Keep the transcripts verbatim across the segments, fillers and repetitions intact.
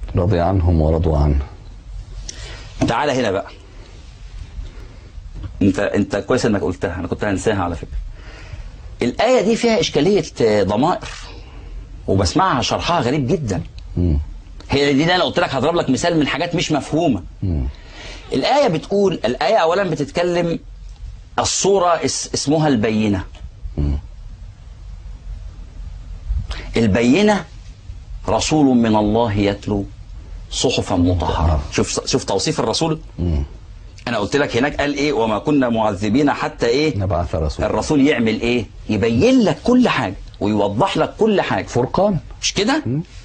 رضي عنهم ورضوا عنه. تعالى هنا بقى. انت انت كويس انك قلتها، انا كنت هنساها على فكره. الايه دي فيها اشكاليه ضمائر وبسمعها شرحها غريب جدا. مم. هي دي اللي انا قلت لك هضرب لك مثال من حاجات مش مفهومه. مم. الايه بتقول، الايه اولا بتتكلم الصوره اس اسمها البينه. مم. البينه رسول من الله يتلو صحفا مطهره. شوف شوف توصيف الرسول. مم. انا قلت لك هناك قال ايه؟ وما كنا معذبين حتى ايه؟ نبعث رسول. الرسول يعمل ايه؟ يبين لك كل حاجه ويوضح لك كل حاجه. فرقان، مش كده؟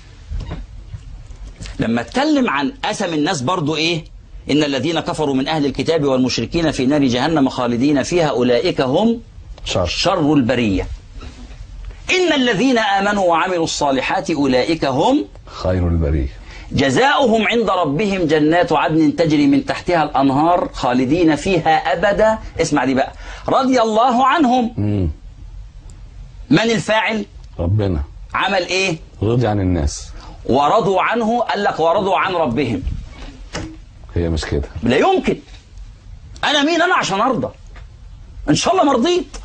لما اتكلم عن قسم الناس برضو ايه؟ ان الذين كفروا من اهل الكتاب والمشركين في نار جهنم خالدين فيها اولئك هم شر شر البريه. ان الذين امنوا وعملوا الصالحات اولئك هم خير البريه. جزاؤهم عند ربهم جنات عدن تجري من تحتها الأنهار خالدين فيها أبدا. اسمع دي بقى، رضي الله عنهم. مم. من الفاعل؟ ربنا. عمل ايه؟ رضي عن الناس. ورضوا عنه، قال لك ورضوا عن ربهم. هي مش كده. لا يمكن. انا مين انا عشان ارضى؟ ان شاء الله مرضيت.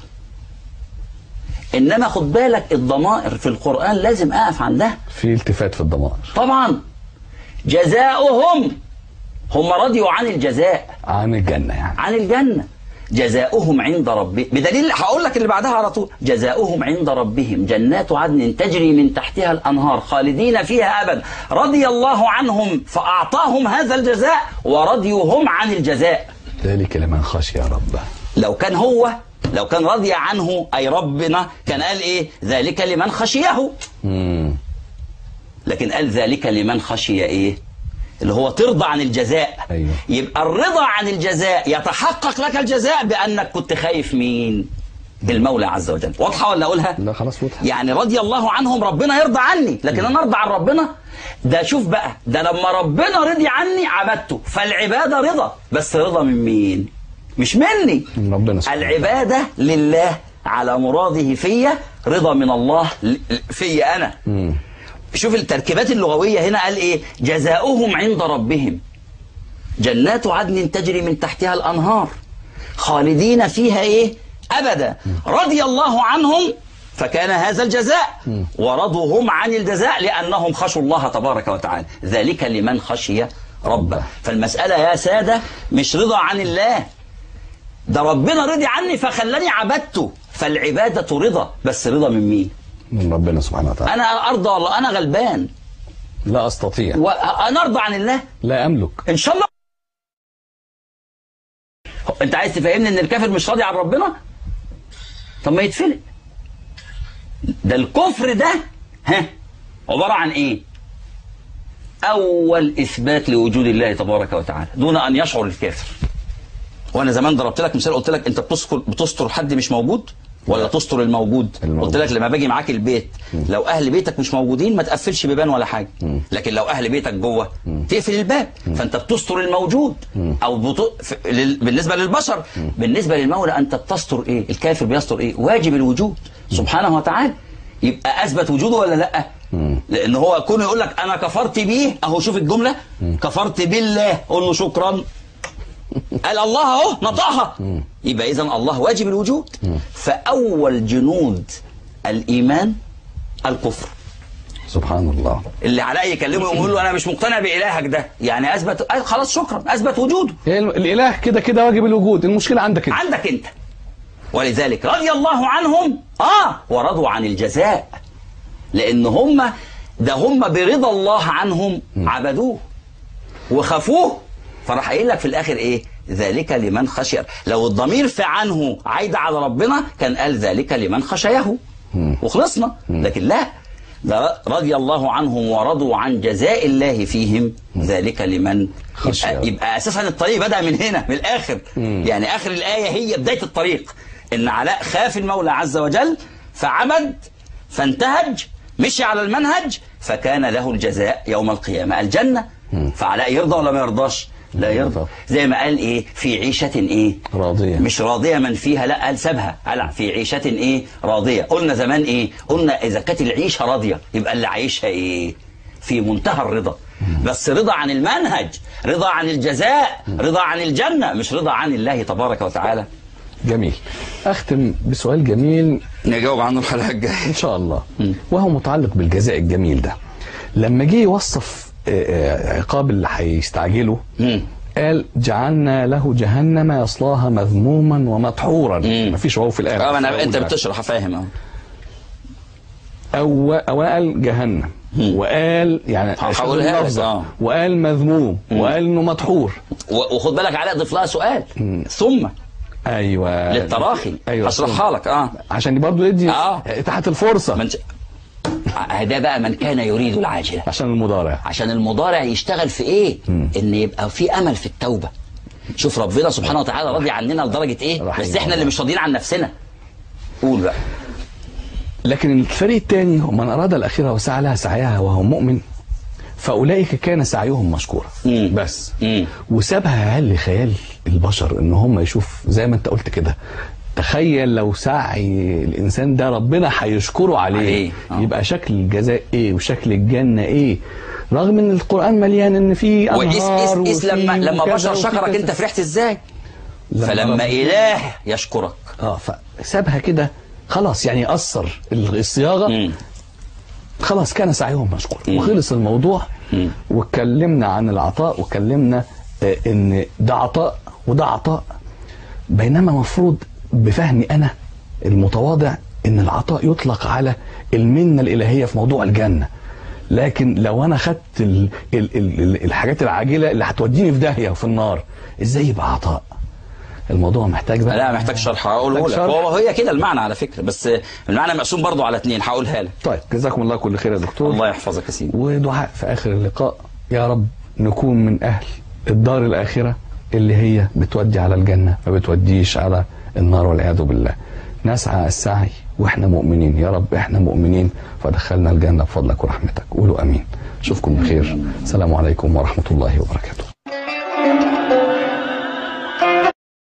انما خد بالك الضمائر في القرآن لازم اقف عندها. في التفات في الضمائر طبعا. جزاؤهم، هم رضيوا عن الجزاء، عن الجنة يعني، عن الجنة. جزاؤهم عند ربهم، بدليل هقول لك اللي بعدها على طول، جزاؤهم عند ربهم جنات عدن تجري من تحتها الأنهار خالدين فيها أبدا، رضي الله عنهم فأعطاهم هذا الجزاء ورضيوا هم عن الجزاء. ذلك لمن خشي ربه. لو كان هو لو كان رضي عنه أي ربنا كان قال إيه؟ ذلك لمن خشيه. مم. لكن قال ذلك لمن خشي إيه؟ اللي هو ترضى عن الجزاء. أيوه. يبقى الرضا عن الجزاء يتحقق لك الجزاء بأنك كنت خايف مين؟ المولى عز وجل. واضحة ولا أقولها؟ لا خلاص واضحة. يعني رضي الله عنهم، ربنا يرضى عني، لكن أنا أرضى عن ربنا؟ ده شوف بقى، ده لما ربنا رضي عني عبدته، فالعبادة رضا، بس رضا من مين؟ مش مني. من ربنا سبحانه. العبادة لله على مراده فيا، رضا من الله فيا أنا. مم. شوف التركيبات اللغوية هنا، قال ايه؟ جزاؤهم عند ربهم جنات عدن تجري من تحتها الأنهار خالدين فيها ايه؟ أبدا، رضي الله عنهم فكان هذا الجزاء، ورضوا هم عن الجزاء لأنهم خشوا الله تبارك وتعالى. ذلك لمن خشي ربه. فالمسألة يا سادة مش رضا عن الله، ده ربنا رضي عني فخلاني عبدته، فالعبادة رضا، بس رضا من مين؟ من ربنا سبحانه وتعالى. أنا أرضى والله، أنا غلبان لا أستطيع، وأنا أرضى عن الله لا أملك إن شاء الله. أنت عايز تفهمني إن الكافر مش راضي عن ربنا؟ طب ما يتفلق. ده الكفر ده ها عبارة عن إيه؟ أول إثبات لوجود الله تبارك وتعالى دون أن يشعر الكافر. وأنا زمان ضربت لك مثال، قلت لك أنت بتستر بتستر حد مش موجود ولا تستر الموجود؟ الموجود. قلت لك لما باجي معاك البيت، مم. لو اهل بيتك مش موجودين ما تقفلش بيبان ولا حاجه، مم. لكن لو اهل بيتك جوه مم. تقفل الباب. مم. فانت بتستر الموجود. مم. او بط... ف... لل... بالنسبه للبشر. مم. بالنسبه للمولى انت بتستر ايه؟ الكافر بيستر ايه؟ واجب الوجود سبحانه وتعالى. يبقى اثبت وجوده ولا لا؟ مم. لان هو كونه يقول لك انا كفرت بيه، اهو شوف الجمله، مم. كفرت بالله، قول له شكرا. قال الله اهو نطقها. يبقى اذا الله واجب الوجود. فاول جنود الايمان الكفر. سبحان الله. اللي على يكلمه يقول له انا مش مقتنع بالهك ده، يعني اثبت آه خلاص شكرا، اثبت وجوده. يعني الاله كده كده واجب الوجود، المشكله عندك انت. عندك انت. ولذلك رضي الله عنهم اه ورضوا عن الجزاء، لان هم ده هم برضا الله عنهم عبدوه وخافوه، فراح قايل لك في الاخر ايه؟ ذلك لمن خشي. لو الضمير في عنه عايد على ربنا كان قال ذلك لمن خشيه وخلصنا. لكن لا، ده رضي الله عنهم ورضوا عن جزاء الله فيهم ذلك لمن خشي. يبقى, يبقى اساسا الطريق بدأ من هنا من الاخر. يعني اخر الايه هي بدايه الطريق، ان علاء خاف المولى عز وجل فعبد فانتهج، مشي على المنهج، فكان له الجزاء يوم القيامه الجنه. فعلاء يرضى ولا ما يرضاش؟ لا يرضى. زي ما قال ايه؟ في عيشة ايه؟ راضية. مش راضية من فيها، لا قال سابها، قال في عيشة ايه؟ راضية. قلنا زمان ايه؟ قلنا اذا كانت العيشة راضية يبقى اللي عايشها ايه؟ في منتهى الرضا، بس رضا عن المنهج، رضا عن الجزاء، رضا عن الجنة، مش رضا عن الله تبارك وتعالى. جميل. أختم بسؤال جميل نجاوب عنه الحلقة الجاية إن شاء الله، وهو متعلق بالجزاء الجميل ده. لما جه يوصف عقاب اللي هيستعجله قال جعلنا له جهنم يصلاها مذموما ومدحورا. مفيش واو في الآية. اه انا انت بتشرح فاهم اهو. أو أو قال جهنم وقال يعني هقولها لك اه وقال مذموم وقال انه مدحور. وخد بالك عليها اضيف لها سؤال مم. ثم ايوه للتراخي. ايوه هشرحها لك اه عشان برضه يدي اه تحت الفرصه. من... ده بقى من كان يريد العاجله. عشان المضارع عشان المضارع يشتغل في ايه؟ مم. ان يبقى في امل في التوبه. شوف ربنا سبحانه وتعالى راضي عننا لدرجه ايه؟ بس احنا اللي مش راضيين عن نفسنا. قول بقى. لكن الفريق الثاني من اراد الاخره وسعى لها سعيها وهو مؤمن فاولئك كان سعيهم مشكورا. مم. بس مم. وسابها هل لخيال البشر ان هم يشوف زي ما انت قلت كده. تخيل لو سعي الانسان ده ربنا هيشكره عليه, عليه. آه. يبقى شكل الجزاء ايه وشكل الجنه ايه، رغم ان القران مليان ان في انهار وإس لما لما بشر شكرك انت فرحت ازاي؟ فلما اله يشكرك اه فسابها كده خلاص، يعني اثر الصياغه مم. خلاص كان سعيهم مشكور وخلص الموضوع. مم. واتكلمنا عن العطاء واتكلمنا آه ان ده عطاء وده عطاء، بينما مفروض بفهمي انا المتواضع ان العطاء يطلق على المنه الالهيه في موضوع الجنه. لكن لو انا خدت ال ال ال الحاجات العاجله اللي هتوديني في داهيه وفي النار، ازاي يبقى عطاء؟ الموضوع محتاج بقى لا محتاج شرح هقوله لك. هو هي كده المعنى على فكره، بس المعنى مقسوم برضو على اثنين هقولها لك. طيب جزاكم الله كل خير يا دكتور. الله يحفظك يا سيدي. ودعاء في اخر اللقاء يا رب نكون من اهل الدار الاخره اللي هي بتودي على الجنه ما بتوديش على النار والعياذ بالله. نسعى السعي واحنا مؤمنين، يا رب احنا مؤمنين فدخلنا الجنه بفضلك ورحمتك. قولوا امين. اشوفكم بخير. السلام عليكم ورحمه الله وبركاته.